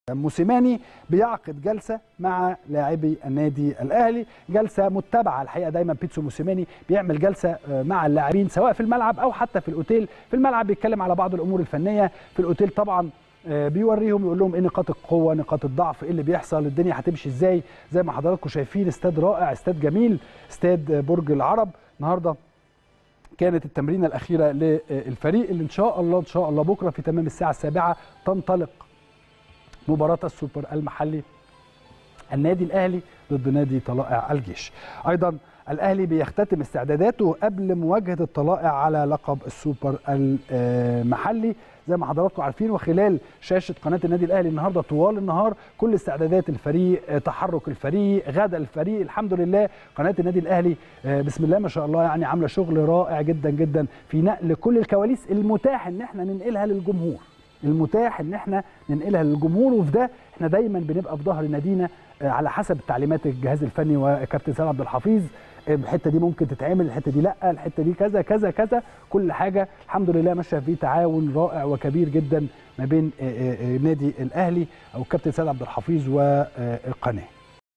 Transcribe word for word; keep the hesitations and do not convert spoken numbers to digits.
موسيماني بيعقد جلسه مع لاعبي النادي الاهلي، جلسه متبعه الحقيقه. دايما بيتسو موسيماني بيعمل جلسه مع اللاعبين سواء في الملعب او حتى في الاوتيل. في الملعب بيتكلم على بعض الامور الفنيه، في الاوتيل طبعا بيوريهم، يقول لهم ايه نقاط القوه، نقاط الضعف، ايه اللي بيحصل، الدنيا هتمشي ازاي. زي ما حضراتكم شايفين استاد رائع، استاد جميل، استاد برج العرب. النهارده كانت التمرينه الاخيره للفريق اللي ان شاء الله ان شاء الله بكره في تمام الساعه السابعه تنطلق مباراه السوبر المحلي، النادي الاهلي ضد نادي طلائع الجيش. ايضا الاهلي بيختتم استعداداته قبل مواجهه الطلائع على لقب السوبر المحلي زي ما حضراتكم عارفين. وخلال شاشه قناه النادي الاهلي النهارده طوال النهار كل استعدادات الفريق، تحرك الفريق، غدا الفريق. الحمد لله قناه النادي الاهلي بسم الله ما شاء الله يعني عامله شغل رائع جدا جدا في نقل كل الكواليس المتاح ان احنا ننقلها للجمهور، المتاح ان احنا ننقلها للجمهور. وفي ده احنا دايما بنبقى في ظهر نادينا على حسب تعليمات الجهاز الفني وكابتن سيد عبد الحفيظ. الحته دي ممكن تتعمل، الحته دي لا، الحته دي كذا كذا كذا، كل حاجه الحمد لله ماشيه في تعاون رائع وكبير جدا ما بين نادي الاهلي او كابتن سيد عبد الحفيظ والقناه.